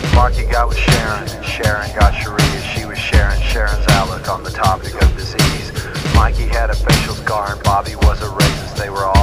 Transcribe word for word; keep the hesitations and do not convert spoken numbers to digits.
Marky got with Sharon, and Sharon got Sharia. She was sharing Sharon's outlook on the topic of disease. Mikey had a facial scar and Bobby was a racist. They were all